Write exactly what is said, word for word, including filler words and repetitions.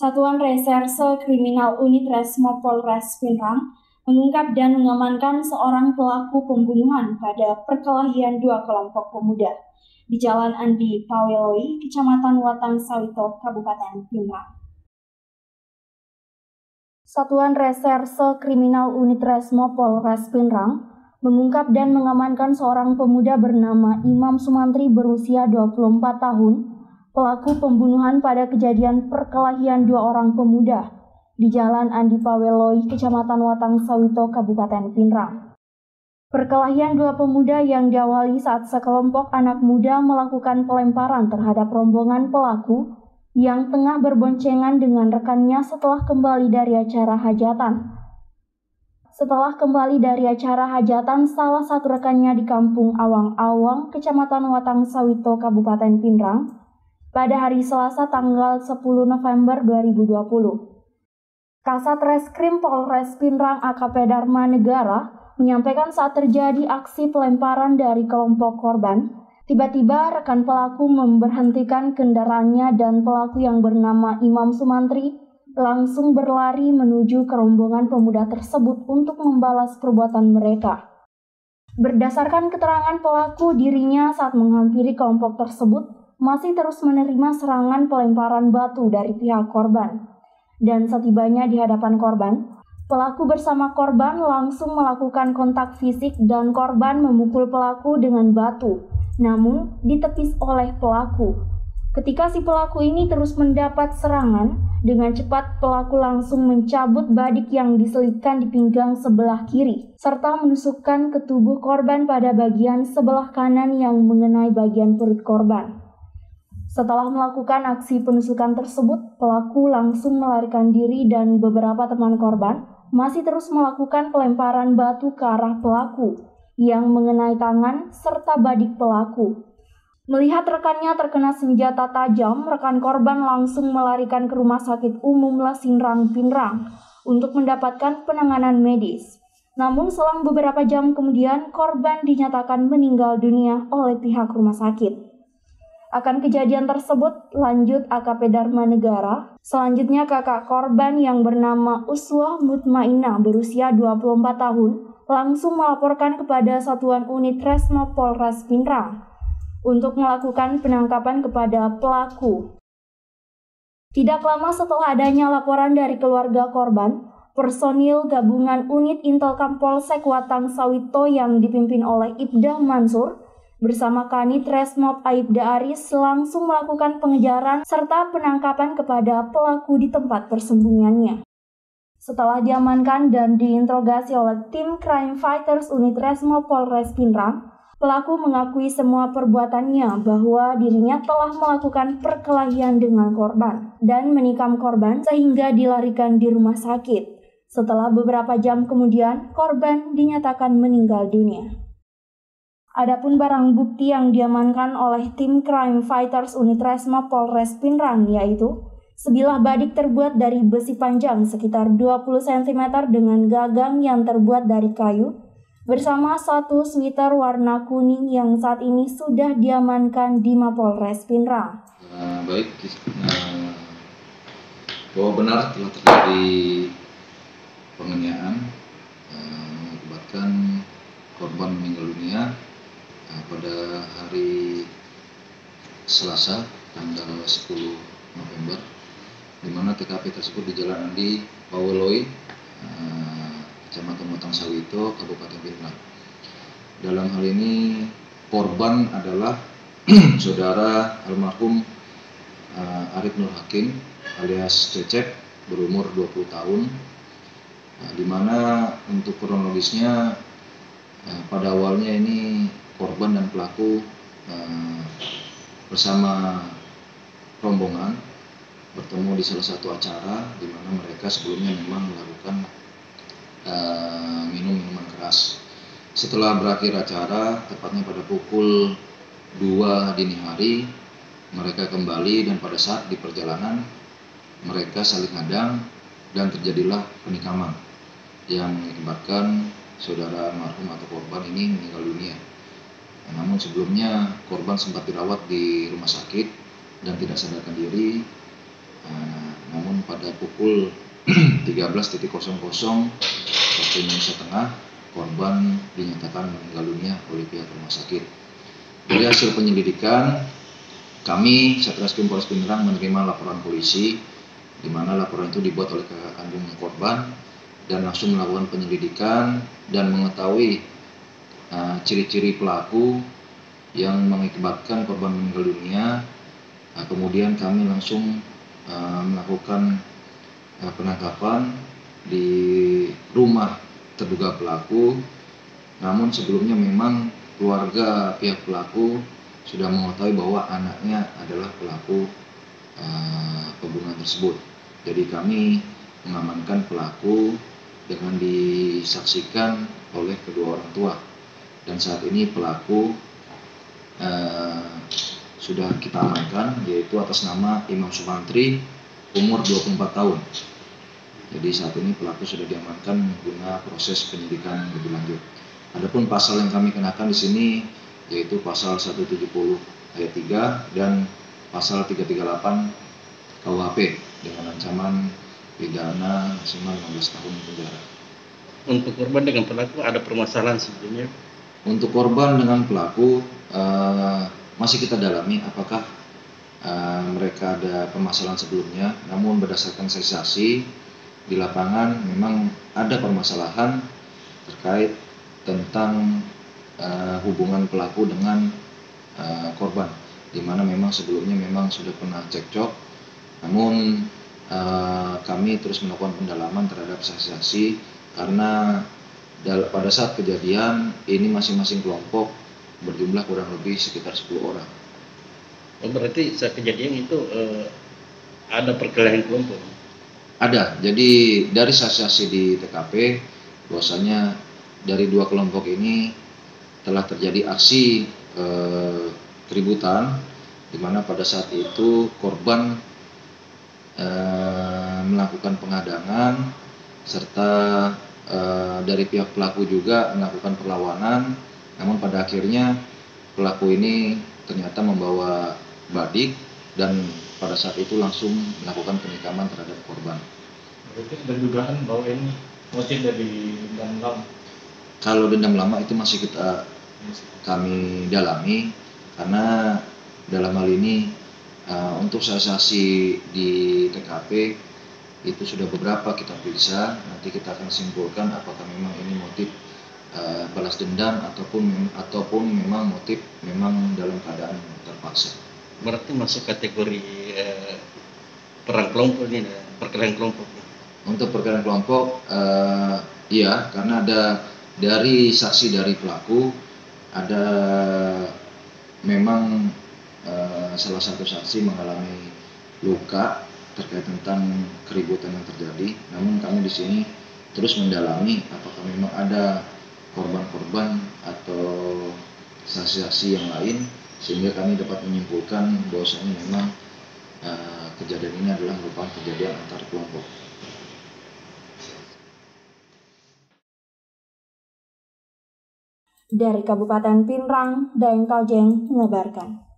Satuan Reserse Kriminal Unit Resmo Polres Pinrang mengungkap dan mengamankan seorang pelaku pembunuhan pada perkelahian dua kelompok pemuda di Jalan Andi Paweloi, Kecamatan Watang Sawito, Kabupaten Pinrang. Satuan Reserse Kriminal Unit Resmo Polres Pinrang mengungkap dan mengamankan seorang pemuda bernama Imam Sumantri berusia dua puluh empat tahun, pelaku pembunuhan pada kejadian perkelahian dua orang pemuda di Jalan Andi Paweloi, Kecamatan Watang Sawito, Kabupaten Pinrang. Perkelahian dua pemuda yang diawali saat sekelompok anak muda melakukan pelemparan terhadap rombongan pelaku yang tengah berboncengan dengan rekannya setelah kembali dari acara hajatan. Setelah kembali dari acara hajatan, salah satu rekannya di Kampung Awang-Awang, Kecamatan Watang Sawito, Kabupaten Pinrang, pada hari Selasa tanggal sepuluh November dua ribu dua puluh. Kasat Reskrim Polres Pinrang A K P Dharma Negara menyampaikan saat terjadi aksi pelemparan dari kelompok korban, tiba-tiba rekan pelaku memberhentikan kendaraannya dan pelaku yang bernama Imam Sumantri langsung berlari menuju ke rombongan pemuda tersebut untuk membalas perbuatan mereka. Berdasarkan keterangan pelaku, dirinya saat menghampiri kelompok tersebut masih terus menerima serangan pelemparan batu dari pihak korban. Dan setibanya di hadapan korban, pelaku bersama korban langsung melakukan kontak fisik dan korban memukul pelaku dengan batu, namun ditepis oleh pelaku. Ketika si pelaku ini terus mendapat serangan, dengan cepat pelaku langsung mencabut badik yang diselipkan di pinggang sebelah kiri, serta menusukkan ke tubuh korban pada bagian sebelah kanan yang mengenai bagian perut korban. Setelah melakukan aksi penusukan tersebut, pelaku langsung melarikan diri dan beberapa teman korban masih terus melakukan pelemparan batu ke arah pelaku yang mengenai tangan serta badik pelaku. Melihat rekannya terkena senjata tajam, rekan korban langsung melarikan ke Rumah Sakit Umum Lasinrang Pinrang untuk mendapatkan penanganan medis. Namun selang beberapa jam kemudian, korban dinyatakan meninggal dunia oleh pihak rumah sakit. Akan kejadian tersebut, lanjut A K P Dharma Negara, selanjutnya kakak korban yang bernama Uswah Mutmainah berusia dua puluh empat tahun langsung melaporkan kepada Satuan Unit Resmo Polres Pinrang untuk melakukan penangkapan kepada pelaku. Tidak lama setelah adanya laporan dari keluarga korban, personil gabungan unit Intelkam Polsek Watang Sawito yang dipimpin oleh Ibda Mansur bersama Kanit Resmob Aibda Aris langsung melakukan pengejaran serta penangkapan kepada pelaku di tempat persembunyiannya. Setelah diamankan dan diinterogasi oleh tim Crime Fighters Unit Resmo Polres Pinrang, pelaku mengakui semua perbuatannya bahwa dirinya telah melakukan perkelahian dengan korban dan menikam korban sehingga dilarikan di rumah sakit. Setelah beberapa jam kemudian, korban dinyatakan meninggal dunia. Adapun barang bukti yang diamankan oleh tim Crime Fighters Unit Resmo Polres Pinrang yaitu sebilah badik terbuat dari besi panjang sekitar dua puluh sentimeter dengan gagang yang terbuat dari kayu, bersama satu sweater warna kuning yang saat ini sudah diamankan di Mapolres Pinrang. Nah, baik, nah, bahwa benar telah terjadi penganiayaan eh, mengakibatkan korban meninggal dunia nah, pada hari Selasa tanggal sepuluh November, di mana T K P tersebut di Jalan Andi Paweloi, eh, Kecamatan Watang Sawito, Kabupaten Pinrang. Dalam hal ini korban adalah saudara almarhum uh, Arif Nur Hakim alias Cecep berumur dua puluh tahun, nah, di mana untuk kronologisnya uh, pada awalnya ini korban dan pelaku uh, bersama rombongan bertemu di salah satu acara di mana mereka sebelumnya memang melakukan Uh, minum minuman keras. Setelah berakhir acara, tepatnya pada pukul dua dini hari, mereka kembali dan pada saat di perjalanan mereka saling hadang dan terjadilah penikaman yang mengakibatkan saudara almarhum atau korban ini meninggal dunia. Nah, namun sebelumnya korban sempat dirawat di rumah sakit dan tidak sadarkan diri. Nah, namun namun pada pukul tiga belas waktu Indonesia Tengah, korban dinyatakan meninggal dunia oleh pihak rumah sakit. Dari hasil penyelidikan, kami Satreskrim Polres Pindrang menerima laporan polisi, di mana laporan itu dibuat oleh kakak kandung korban, dan langsung melakukan penyelidikan dan mengetahui uh, ciri-ciri pelaku yang mengakibatkan korban meninggal dunia. Uh, kemudian kami langsung uh, melakukan uh, penangkapan di rumah terduga pelaku. Namun sebelumnya memang keluarga pihak pelaku sudah mengetahui bahwa anaknya adalah pelaku uh, pembunuhan tersebut. Jadi kami mengamankan pelaku dengan disaksikan oleh kedua orang tua. Dan saat ini pelaku uh, sudah kita amankan, yaitu atas nama Imam Sumantri, umur dua puluh empat tahun. Jadi saat ini pelaku sudah diamankan guna proses penyidikan lebih lanjut. Adapun pasal yang kami kenakan di sini yaitu pasal seratus tujuh puluh ayat tiga dan pasal tiga tiga delapan K U H P dengan ancaman pidana maksimal lima belas tahun penjara. Untuk korban dengan pelaku ada permasalahan sebelumnya? Untuk korban dengan pelaku uh, masih kita dalami apakah uh, mereka ada permasalahan sebelumnya. Namun berdasarkan saksi di lapangan memang ada permasalahan terkait tentang uh, hubungan pelaku dengan uh, korban, di mana memang sebelumnya memang sudah pernah cekcok. Namun uh, kami terus melakukan pendalaman terhadap saksi-saksi karena pada saat kejadian ini masing-masing kelompok berjumlah kurang lebih sekitar sepuluh orang. Oh, berarti saat kejadian itu uh, ada perkelahian kelompok? Ada. Jadi dari saksi-saksi di T K P bahwasanya dari dua kelompok ini telah terjadi aksi eh, keributan, di mana pada saat itu korban eh, melakukan penghadangan serta eh, dari pihak pelaku juga melakukan perlawanan. Namun pada akhirnya pelaku ini ternyata membawa badik dan pada saat itu langsung melakukan penikaman terhadap korban. Berarti ada dugaan bahwa ini motif dari dendam lama? Kalau dendam lama itu masih kita kami dalami, karena dalam hal ini uh, untuk saksi-saksi di T K P itu sudah beberapa kita periksa. Nanti kita akan simpulkan apakah memang ini motif uh, balas dendam ataupun ataupun memang motif memang dalam keadaan terpaksa. Berarti masuk kategori eh, perang kelompok ini, perkelahian kelompok. Untuk perkelahian kelompok, uh, iya, karena ada dari saksi dari pelaku ada memang uh, salah satu saksi mengalami luka terkait tentang keributan yang terjadi. Namun kami di sini terus mendalami apakah memang ada korban-korban atau saksi-saksi yang lain, sehingga kami dapat menyimpulkan bahwasanya memang uh, kejadian ini adalah merupakan kejadian antar kelompok. Dari Kabupaten Pindrang, Daeng Kajeng mengabarkan.